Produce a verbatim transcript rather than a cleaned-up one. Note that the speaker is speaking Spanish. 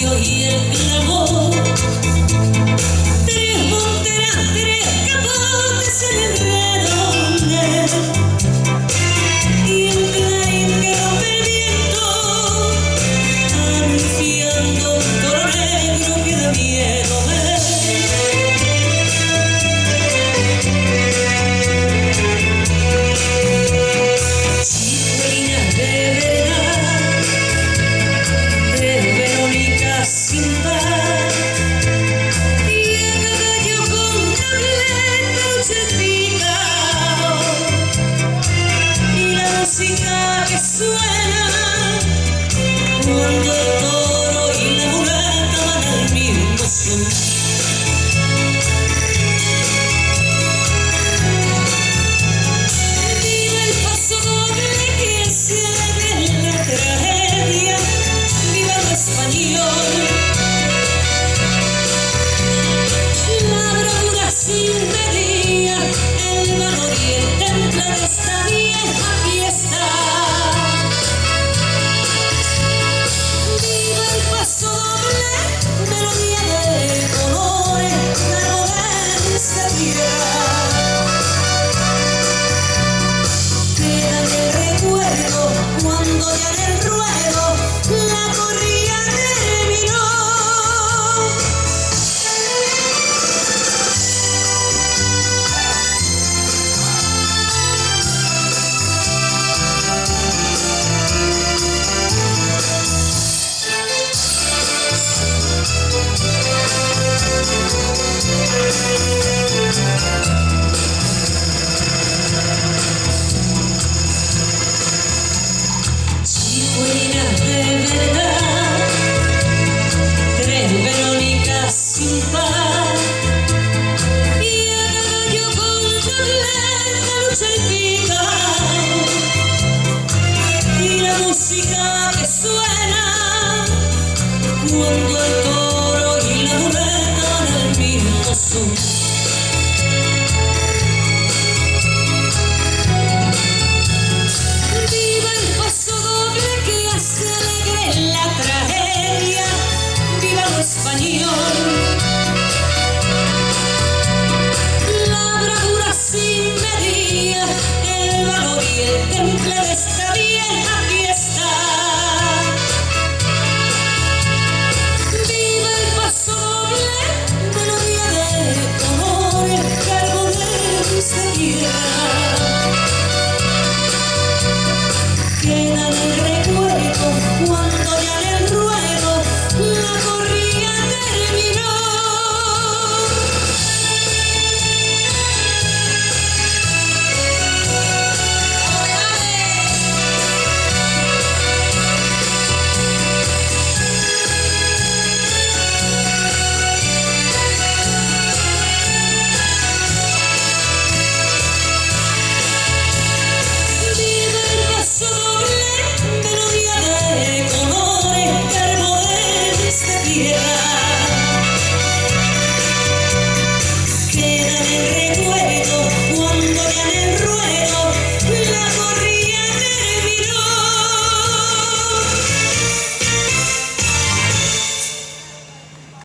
arroyo y el clamor. Tres monteras, tres capotes en el redonde, y un clarín que rompe el viento, anunciando un toro negro que da miedo ver. Chicuelinas de verdad, tres Verónicas sin par, y a caballo con tableta lucha el picao, y la música que suena cuando el toro y la mulata van al mismo son. Viva el paso doble que se alegra en la tragedia, viva lo español. La bravura sin medida, el valor y el temple de esta vieja fiesta. Viva el paso doble, melodía de colores, la rodencia tierra. Queda en el recuerdo cuando ya en el ruedo la corrida terminó. Chicuelinas de verdad, tres Verónicas sin par, y a caballo con tableta lucha el picao, y la música que suena cuando el toro y la muleta van al mismo son. Viva el paso doble que hace alegre la tragedia, viva lo español. La bravura sin medida, el valor y el temple de esta vieja fiesta. Viva el paso doble, melodía de colores, cargo de esta tierra.